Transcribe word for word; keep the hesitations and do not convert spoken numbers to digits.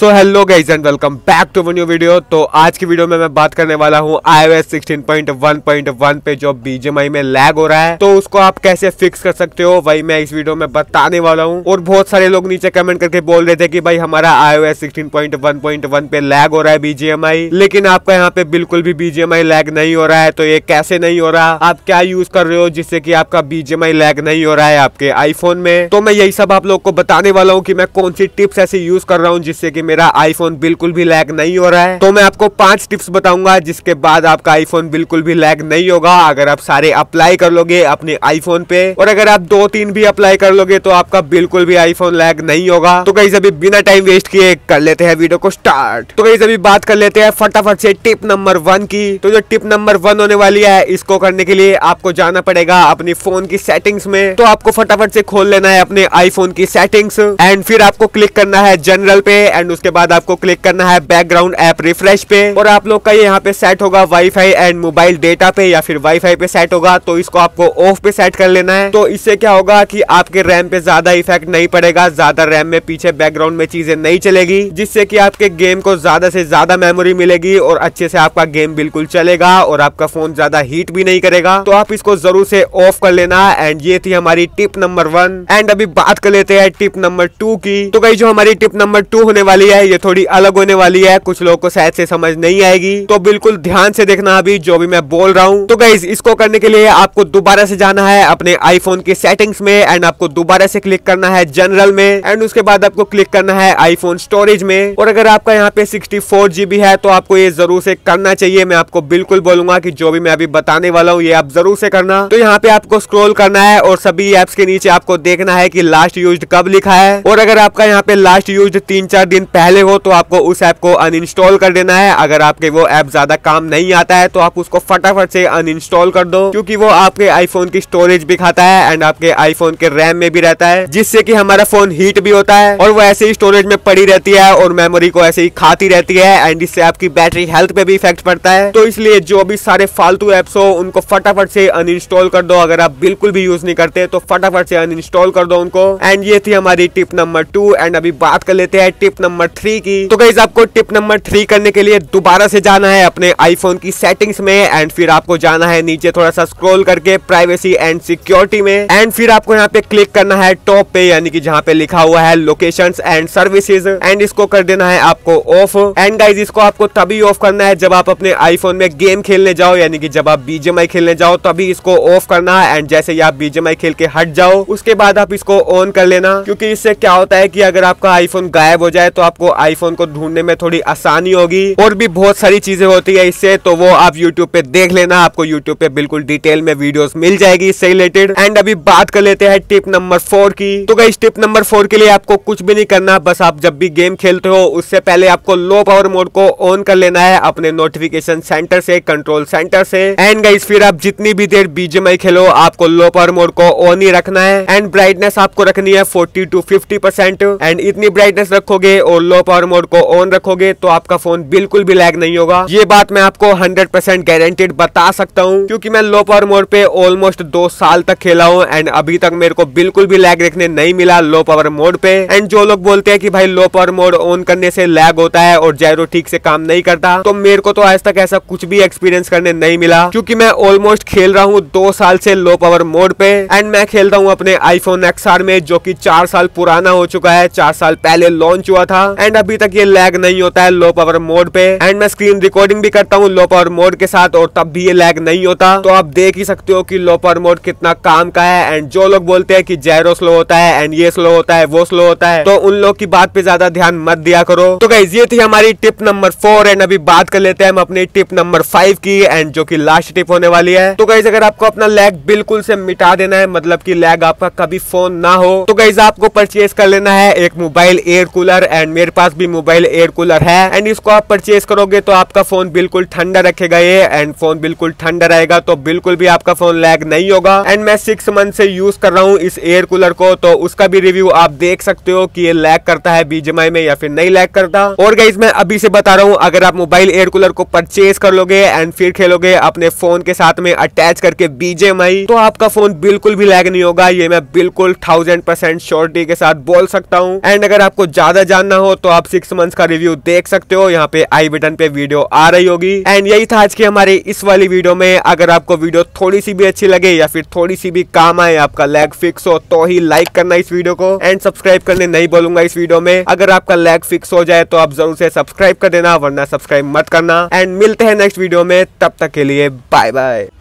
So hello guys and welcome back to new video. तो आज की वीडियो में मैं बात करने वाला हूँ iOS sixteen point one point one पे जो बी जी एम आई में लैग हो रहा है, तो उसको आप कैसे फिक्स कर सकते हो वही मैं इस वीडियो में बताने वाला हूँ। और बहुत सारे लोग नीचे कमेंट करके बोल रहे थे कि भाई हमारा iOS sixteen point one point one पे लैग हो रहा है बी जी एम आई, लेकिन आपका यहाँ पे बिल्कुल भी B G M I lag नहीं हो रहा है। तो ये कैसे नहीं हो रहा, आप क्या यूज कर रहे हो जिससे कि आपका B G M I lag नहीं हो रहा है आपके आईफोन में, तो मैं यही सब आप लोग को बताने वाला हूँ कि मैं कौन सी टिप्स ऐसे यूज कर रहा हूँ जिससे कि मेरा आईफोन बिल्कुल भी लैग नहीं हो रहा है। तो मैं आपको पांच टिप्स बताऊंगा जिसके बाद आपका आईफोन बिल्कुल भी लैग नहीं होगा अगर आप सारे अप्लाई कर लोगे अपने आईफोन पे। और अगर आप दो तीन भी अप्लाई कर लोगे तो आपका बिल्कुल भी आईफोन लैग नहीं होगा। तो गाइस अभी बिना टाइम वेस्ट किए कर लेते हैं वीडियो को स्टार्ट। तो गाइस अभी बात कर लेते हैं फटाफट से टिप नंबर वन की। तो जो टिप नंबर वन होने वाली है, इसको करने के लिए आपको जाना पड़ेगा अपनी फोन की सेटिंग्स में। तो आपको फटाफट से खोल लेना है अपने आईफोन की सेटिंग्स एंड फिर आपको क्लिक करना है जनरल पे एंड उसके बाद आपको क्लिक करना है बैकग्राउंड ऐप रिफ्रेश पे। और आप लोग का ये यहाँ पे सेट होगा वाईफाई एंड मोबाइल डेटा पे या फिर वाईफाई पे सेट होगा, तो इसको आपको ऑफ पे सेट कर लेना है। तो इससे क्या होगा कि आपके रैम पे ज्यादा इफेक्ट नहीं पड़ेगा, ज्यादा रैम में पीछे बैकग्राउंड में चीजें नहीं चलेगी, जिससे कि आपके गेम को ज्यादा से ज्यादा मेमोरी मिलेगी और अच्छे से आपका गेम बिल्कुल चलेगा और आपका फोन ज्यादा हीट भी नहीं करेगा। तो आप इसको जरूर से ऑफ कर लेना। एंड ये थी हमारी टिप नंबर वन। एंड अभी बात कर लेते हैं टिप नंबर टू की। तो गाइस जो हमारी टिप नंबर टू होने वाली है ये थोड़ी अलग होने वाली है, कुछ लोगों को शायद से समझ नहीं आएगी, तो बिल्कुल ध्यान से देखना अभी जो भी मैं बोल रहा हूँ। तो गाइस इसको करने के लिए आपको दोबारा से जाना है अपने आईफोन की सेटिंग्स में एंड आपको दोबारा से क्लिक करना है जनरल में एंड उसके बाद आपको क्लिक करना है आईफोन स्टोरेज में। और अगर आपका यहाँ पे सिक्सटी फोर जीबी है तो आपको ये जरूर से करना चाहिए। मैं आपको बिल्कुल बोलूंगा कि जो भी मैं अभी बताने वाला हूँ ये आप जरूर से करना। तो यहाँ पे आपको स्क्रॉल करना है और सभी एप्स के नीचे आपको देखना है कि लास्ट यूज्ड कब लिखा है। और अगर आपका यहाँ पे लास्ट यूज्ड तीन चार दिन पहले हो तो आपको उस ऐप को अनइंस्टॉल कर देना है। अगर आपके वो ऐप ज्यादा काम नहीं आता है तो आप उसको फटाफट से अनइंस्टॉल कर दो, क्योंकि वो आपके आईफोन की स्टोरेज भी खाता है एंड आपके आईफोन के रैम में भी रहता है, जिससे कि हमारा फोन हीट भी होता है और वो ऐसे ही स्टोरेज में पड़ी रहती है और मेमोरी को ऐसे ही खाती रहती है एंड इससे आपकी बैटरी हेल्थ पे भी इफेक्ट पड़ता है। तो इसलिए जो भी सारे फालतू एप्स हो उनको फटाफट से अनइंस्टॉल कर दो। अगर आप बिल्कुल भी यूज नहीं करते तो फटाफट से अनइंस्टॉल कर दो उनको। एंड ये थी हमारी टिप नंबर टू। एंड अभी बात कर लेते हैं टिप नंबर थ्री की। तो गाइस आपको टिप नंबर थ्री करने के लिए दोबारा से जाना है अपने आईफोन की सेटिंग्स में एंड फिर आपको जाना है नीचे थोड़ा सा स्क्रॉल करके प्राइवेसी एंड सिक्योरिटी में एंड फिर आपको यहाँ पे क्लिक करना है टॉप पे, यानी कि जहाँ पे लिखा हुआ है लोकेशंस एंड सर्विसेज एंड इसको कर देना है आपको ऑफ। एंड गाइस इसको आपको तभी ऑफ करना है जब आप अपने आईफोन में गेम खेलने जाओ, यानी कि जब आप बी जी एम आई खेलने जाओ तभी इसको ऑफ करना है। एंड जैसे ही आप बी जी एम आई खेल के हट जाओ उसके बाद आप इसको ऑन कर लेना, क्योंकि इससे क्या होता है कि अगर आपका आईफोन गायब हो जाए तो आपको आईफोन को ढूंढने में थोड़ी आसानी होगी और भी बहुत सारी चीजें होती है इससे। तो वो आप यूट्यूब पे देख लेना, आपको यूट्यूब पे बिल्कुल डिटेल में वीडियोस मिल जाएगी इससे रिलेटेड। एंड अभी बात कर लेते हैं टिप नंबर फोर की। तो गाइस टिप नंबर फोर के लिए आपको कुछ भी नहीं करना, बस आप जब भी गेम खेलते हो उससे पहले आपको लो पावर मोड को ऑन कर लेना है अपने नोटिफिकेशन सेंटर से, कंट्रोल सेंटर से। एंड गाइस फिर आप जितनी भी there be G M I खेलो आपको लो पावर मोड को ऑन ही रखना है एंड ब्राइटनेस आपको रखनी है forty to fifty percent. And इतनी ब्राइटनेस रखोगे और लो पावर मोड को ऑन रखोगे तो आपका फोन बिल्कुल भी लैग नहीं होगा। ये बात मैं आपको हंड्रेड परसेंट गारंटेड बता सकता हूँ, क्योंकि मैं लो पावर मोड पे ऑलमोस्ट दो साल तक खेला हूँ एंड अभी तक मेरे को बिल्कुल भी लैग देखने नहीं मिला लो पावर मोड पे। एंड जो लोग बोलते हैं कि भाई लो पावर मोड ऑन करने से लैग होता है और जायरो ठीक से काम नहीं करता, तो मेरे को तो आज तक ऐसा कुछ भी एक्सपीरियंस करने नहीं मिला, क्योंकि मैं ऑलमोस्ट खेल रहा हूँ दो साल से लो पावर मोड पे। एंड मैं खेलता हूँ अपने आईफोन एक्स आर में जो कि चार साल पुराना हो चुका है, चार साल पहले लॉन्च हुआ था एंड अभी तक ये लैग नहीं होता है लो पावर मोड पे। एंड मैं स्क्रीन रिकॉर्डिंग भी करता हूँ लो पावर मोड के साथ और तब भी ये लैग नहीं होता। तो आप देख ही सकते हो कि लो पावर मोड कितना काम का है। एंड जो लोग बोलते हैं कि जायरो स्लो होता है एंड ये स्लो होता है वो स्लो होता है, तो उन लोग की बात पे ज्यादा ध्यान मत दिया करो। तो गाइस ये थी हमारी टिप नंबर फोर। एंड अभी बात कर लेते हैं हम अपनी टिप नंबर फाइव की एंड जो कि लास्ट टिप होने वाली है। तो गाइस अगर आपको अपना लैग बिल्कुल से मिटा देना है, मतलब कि लैग आपका कभी फोन ना हो, तो गाइस आपको परचेज कर लेना है एक मोबाइल एयर कूलर। एंड मेरे पास भी मोबाइल एयर कूलर है एंड इसको आप परचेज करोगे तो आपका फोन बिल्कुल ठंडा रखेगा ये एंड फोन बिल्कुल ठंडा रहेगा, तो बिल्कुल भी आपका फोन लैग नहीं होगा। एंड मैं सिक्स मंथ से यूज कर रहा हूँ इस एयर कूलर को, तो उसका भी रिव्यू आप देख सकते हो कि ये लैग करता है बी जी एम आई में या फिर नहीं लैग करता। और गाइस मैं अभी से बता रहा हूँ, अगर आप मोबाइल एयर कूलर को परचेज कर लोगे एंड फिर खेलोगे अपने फोन के साथ में अटैच करके बी जी एम आई, तो आपका फोन बिल्कुल भी लैग नहीं होगा। ये मैं बिल्कुल थाउजेंड परसेंट श्योरिटी के साथ बोल सकता हूँ। एंड अगर आपको ज्यादा जानना हो हो तो आप सिक्स मंथ्स का रिव्यू देख सकते हो। यहाँ पे आई बटन पे वीडियो आ रही होगी। एंड यही था आज की हमारी इस वाली वीडियो में। अगर आपको वीडियो थोड़ी सी भी अच्छी लगे या फिर थोड़ी सी भी काम आए, आपका लैग फिक्स हो, तो ही लाइक करना इस वीडियो को। एंड सब्सक्राइब करने नहीं बोलूंगा इस वीडियो में। अगर आपका लैग फिक्स हो जाए तो आप जरूर से सब्सक्राइब कर देना, वरना सब्सक्राइब मत करना। एंड मिलते हैं नेक्स्ट वीडियो में, तब तक के लिए बाय बाय।